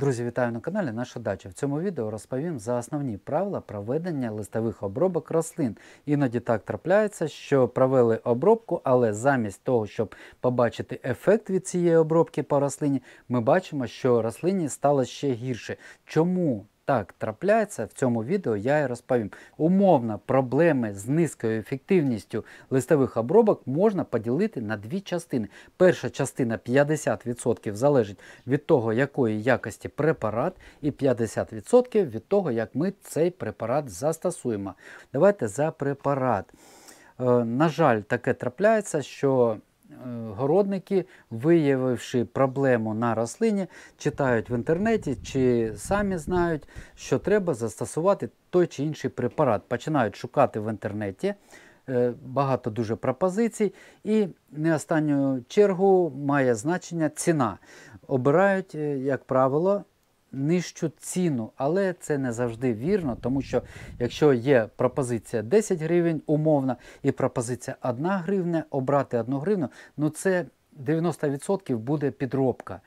Друзі, вітаю на каналі Наша Дача. В цьому відео розповім за основні правила проведення листових обробок рослин. Іноді так трапляється, що провели обробку, але замість того, щоб побачити ефект від цієї обробки по рослині, ми бачимо, що рослині стало ще гірше. Чому так трапляється, в цьому відео я і розповім. Умовно, проблеми з низькою ефективністю листових обробок можна поділити на дві частини. Перша частина 50% залежить від того, якої якості препарат, і 50% від того, як ми цей препарат застосуємо. Давайте за препарат. На жаль, таке трапляється, що городники, виявивши проблему на рослині, читають в інтернеті чи самі знають, що треба застосувати той чи інший препарат. Починають шукати в інтернеті, багато дуже пропозицій, і не останню чергу має значення ціна. Обирають, як правило, нижчу ціну, але це не завжди вірно, тому що якщо є пропозиція 10 гривень умовно і пропозиція 1 гривня, обрати 1 гривню, ну це 90% буде підробка.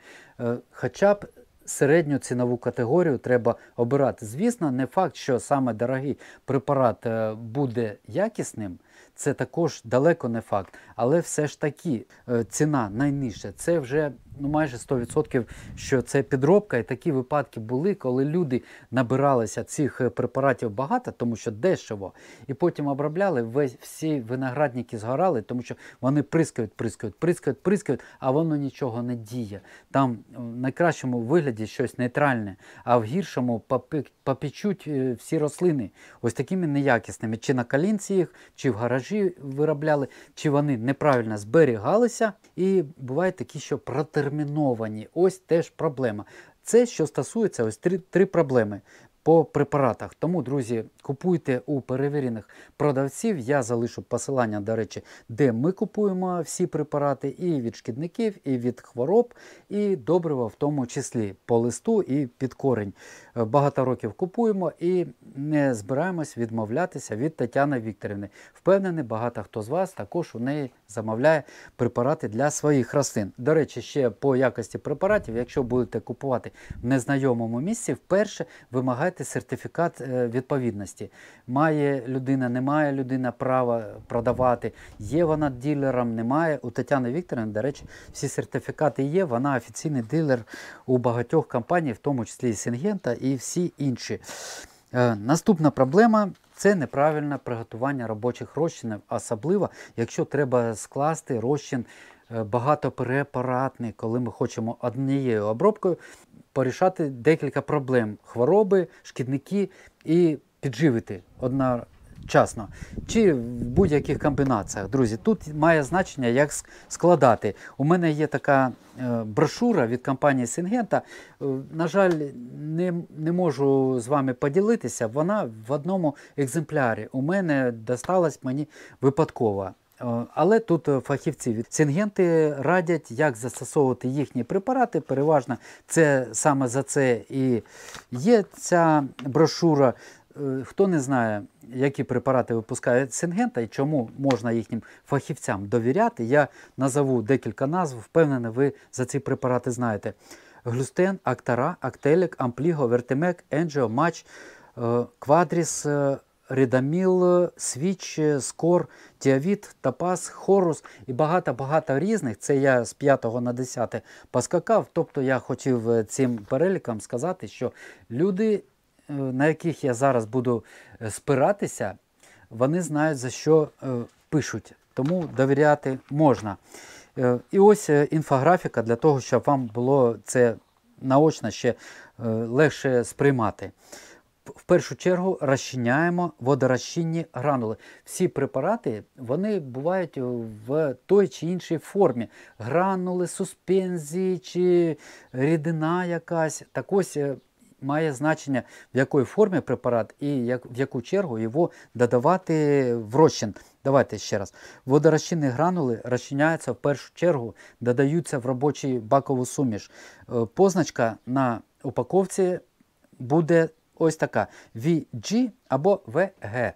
Хоча б середню цінову категорію треба обирати. Звісно, не факт, що саме дорогий препарат буде якісним, це також далеко не факт, але все ж таки ціна найнижча, це вже майже 100%, що це підробка. І такі випадки були, коли люди набиралися цих препаратів багато, тому що дешево, і потім обробляли, всі виноградники згорали, тому що вони прискають, а воно нічого не діє. Там в найкращому вигляді щось нейтральне, а в гіршому попечуть всі рослини ось такими неякісними. Чи на калінці їх, чи в гаражі виробляли, чи вони неправильно зберігалися. І бувають такі, що протерміновані. Ось теж проблема. Це, що стосується ось три проблеми по препаратах. Тому, друзі, купуйте у перевірених продавців. Я залишу посилання, до речі, де ми купуємо всі препарати і від шкідників, і від хвороб, і добрива в тому числі по листу і під корінь. Багато років купуємо і не збираємось відмовлятися від Тетяни Вікторівни. Впевнений, багато хто з вас також у неї замовляє препарати для своїх рослин. До речі, ще по якості препаратів, якщо будете купувати в незнайомому місці, вперше вимагайте сертифікат відповідності. Має людина, не має людина права продавати, є вона дилером, немає. У Тетяни Вікторівни, до речі, всі сертифікати є, вона офіційний дилер у багатьох компаній, в тому числі і Сингента і всі інші. Наступна проблема – це неправильне приготування робочих розчинів, особливо, якщо треба скласти розчин багатопрепаратний, коли ми хочемо однією обробкою порішати декілька проблем – хвороби, шкідники і підживити одночасно. Чи в будь-яких комбінаціях. Друзі, тут має значення, як складати. У мене є така брошура від компанії Сингента. На жаль, не можу з вами поділитися. Вона в одному екземплярі. У мене досталась мені випадково. Але тут фахівці від Сингенти радять, як застосовувати їхні препарати. Переважно це саме за це і є ця брошура. Хто не знає, які препарати випускає Сингента і чому можна їхнім фахівцям довіряти, я назову декілька назв, впевнений, ви за ці препарати знаєте. Глюстен, Актара, Актелік, Ампліго, Вертемек, Енджіо, Матч, Квадріс, Рідаміл, Свіч, Скор, Тіавіт, Топаз, Хорус і багато-багато різних. Це я з 5 на 10 поскакав. Тобто я хотів цим переліком сказати, що люди, на яких я зараз буду спиратися, вони знають, за що пишуть. Тому довіряти можна. І ось інфографіка для того, щоб вам було це наочно ще легше сприймати. В першу чергу розчиняємо водорозчинні гранули. Всі препарати, вони бувають в той чи іншій формі. Гранули, суспензії чи рідина якась. Так ось має значення, в якої формі препарат і в яку чергу його додавати в розчин. Давайте ще раз. Водорозчинні гранули розчиняються в першу чергу, додаються в робочу бакову суміш. Позначка на упаковці буде ось така: VG або VG.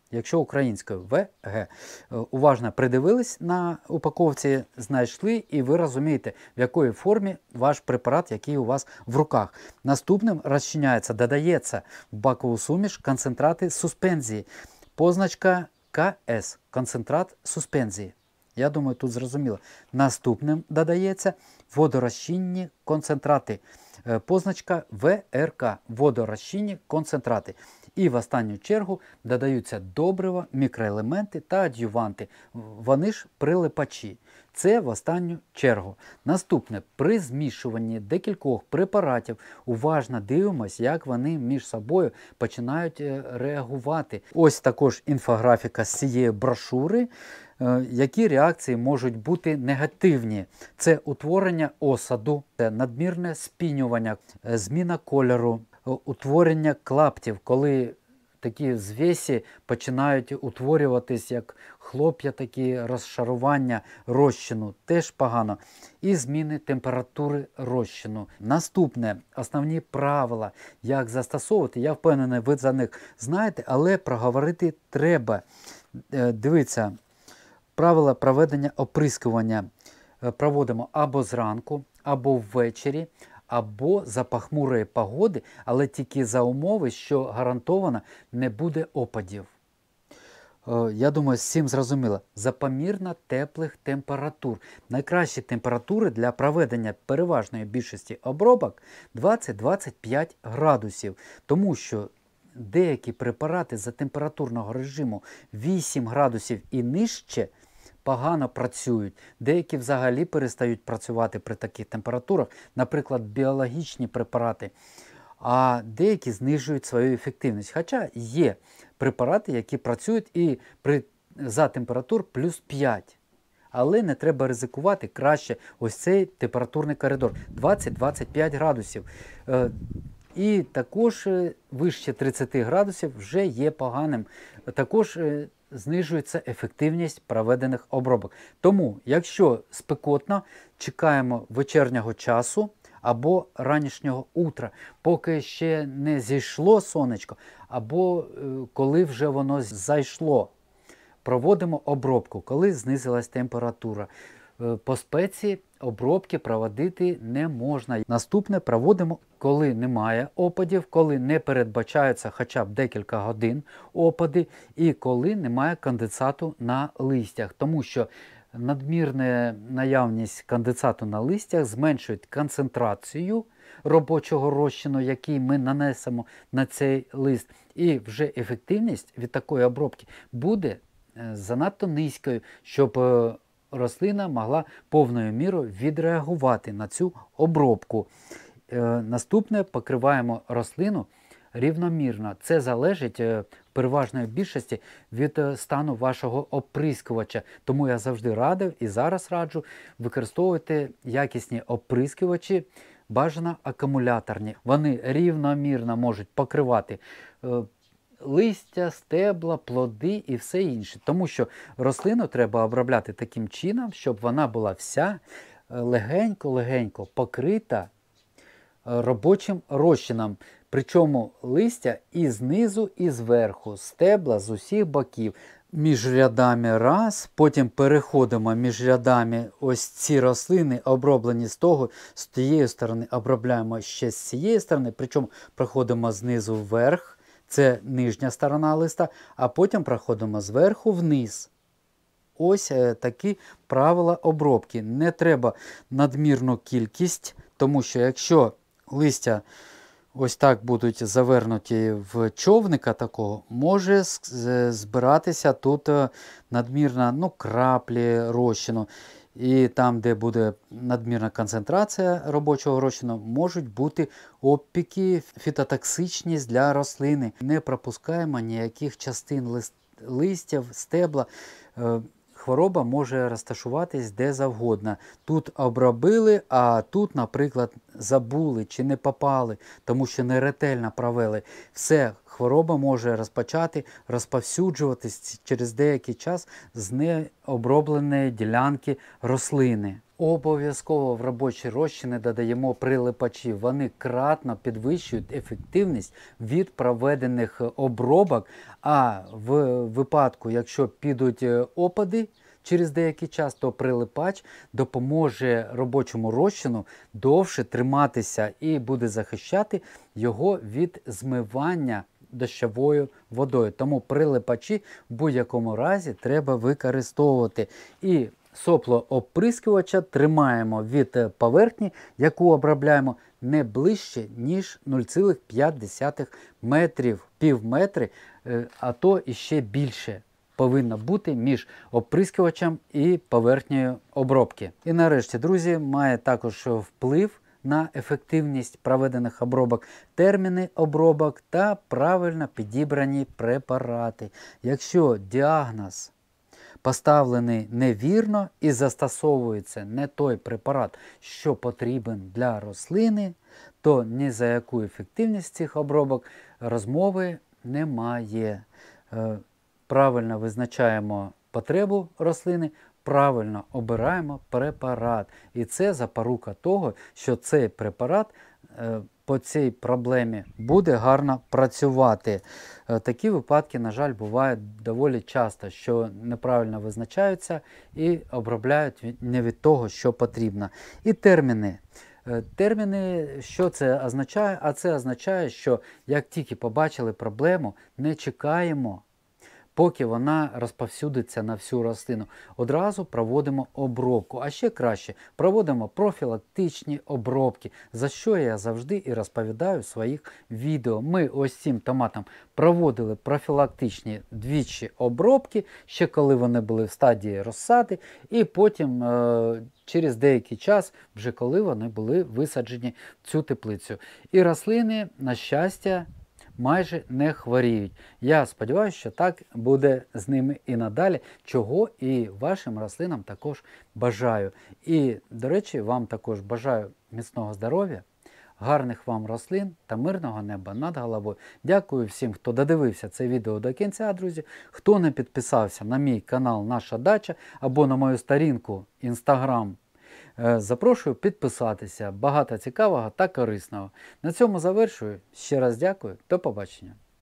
Якщо українською ВГ, уважно придивились на упаковці, знайшли, і ви розумієте, в якої формі ваш препарат, який у вас в руках. Наступним розчиняється, додається в бакову суміш концентрати суспензії. Позначка КС, концентрат суспензії. Я думаю, тут зрозуміло. Наступним додається водорозчинні концентрати. Позначка ВРК, водорозчинні концентрати. І в останню чергу додаються добрива, мікроелементи та ад'юванти. Вони ж прилипачі. Це в останню чергу. Наступне, при змішуванні декількох препаратів уважно дивимося, як вони між собою починають реагувати. Ось також інфографіка з цієї брошури. Які реакції можуть бути негативні? Це утворення осаду, це надмірне спінювання, зміна кольору, утворення клаптів, коли такі звесі починають утворюватись як хлоп'я, такі розшарування розчину, теж погано. І зміни температури розчину. Наступне, основні правила, як застосовувати, я впевнений, ви за них знаєте, але проговорити треба. Дивіться, правила проведення оприскування проводимо або зранку, або ввечері, або за похмурої погоди, але тільки за умови, що гарантовано не буде опадів. Я думаю, з цим зрозуміло. За помірно теплих температур. Найкращі температури для проведення переважної більшості обробок 20-25 градусів. Тому що деякі препарати за температурного режиму 8 градусів і нижче погано працюють. Деякі взагалі перестають працювати при таких температурах, наприклад, біологічні препарати, а деякі знижують свою ефективність. Хоча є препарати, які працюють і за температур плюс 5. Але не треба ризикувати, краще ось цей температурний коридор 20-25 градусів. І також вище 30 градусів вже є поганим. Також знижується ефективність проведених обробок. Тому, якщо спекотно, чекаємо вечірнього часу або ранішнього утра, поки ще не зійшло сонечко, або коли вже воно зайшло. Проводимо обробку, коли знизилась температура. По спеці обробки проводити не можна. Наступне проводимо, коли немає опадів, коли не передбачаються хоча б декілька годин опади і коли немає конденсату на листях. Тому що надмірна наявність конденсату на листях зменшує концентрацію робочого розчину, який ми нанесемо на цей лист. І вже ефективність від такої обробки буде занадто низькою, щоб рослина могла повною мірою відреагувати на цю обробку. Наступне, покриваємо рослину рівномірно. Це залежить в переважної більшості від стану вашого оприскувача. Тому я завжди радив і зараз раджу використовувати якісні оприскувачі, бажано акумуляторні. Вони рівномірно можуть покривати листя, стебла, плоди і все інше. Тому що рослину треба обробляти таким чином, щоб вона була вся легенько-легенько покрита робочим розчином. Причому листя і знизу, і зверху, стебла з усіх боків. Між рядами раз, потім переходимо між рядами, ось ці рослини оброблені з тієї сторони, обробляємо ще з цієї сторони, причому проходимо знизу вверх. Це нижня сторона листа, а потім проходимо зверху вниз. Ось такі правила обробки. Не треба надмірну кількість, тому що якщо листя ось так будуть завернуті в човника такого, може збиратися тут надмірна краплі розчину. І там, де буде надмірна концентрація робочого розчину, можуть бути опіки, фітотоксичність для рослини. Не пропускаємо ніяких частин листів, стебла. Хвороба може розташуватись де завгодно. Тут обробили, а тут, наприклад, забули чи не попали, тому що неретельно провели. Все, хвороба може розповсюджуватись через деякий час з необробленої ділянки рослини. Обов'язково в робочі розчини додаємо прилипачі. Вони кратно підвищують ефективність від проведених обробок, а в випадку, якщо підуть опади через деякий час, то прилипач допоможе робочому розчину довше триматися і буде захищати його від змивання дощовою водою. Тому прилипачі в будь-якому разі треба використовувати. І сопло оприскувача тримаємо від поверхні, яку обробляємо, не ближче, ніж 0,5 метрів, пів метри, а то і ще більше повинно бути між оприскувачем і поверхнею обробки. І нарешті, друзі, має також вплив на ефективність проведених обробок терміни обробок та правильно підібрані препарати. Якщо діагноз поставлений невірно і застосовується не той препарат, що потрібен для рослини, то ні за яку ефективність цих обробок розмови немає. Правильно визначаємо потребу рослини, правильно обираємо препарат. І це запорука того, що цей препарат по цій проблемі буде гарно працювати. Такі випадки, на жаль, бувають доволі часто, що неправильно визначаються і обробляють не від того, що потрібно. І терміни. Терміни, що це означає? А це означає, що як тільки побачили проблему, не чекаємо, поки вона розповсюдиться на всю рослину. Одразу проводимо обробку, а ще краще проводимо профілактичні обробки, за що я завжди і розповідаю в своїх відео. Ми ось цим томатам проводили профілактичні двічі обробки, ще коли вони були в стадії розсади, і потім через деякий час, вже коли вони були висаджені в цю теплицю. І рослини, на щастя, майже не хворіють. Я сподіваюся, що так буде з ними і надалі, чого і вашим рослинам також бажаю. І, до речі, вам також бажаю міцного здоров'я, гарних вам рослин та мирного неба над головою. Дякую всім, хто додивився це відео до кінця, друзі. Хто не підписався на мій канал Наша Дача або на мою сторінку Instagram, запрошую підписатися. Багато цікавого та корисного. На цьому завершую. Ще раз дякую. До побачення.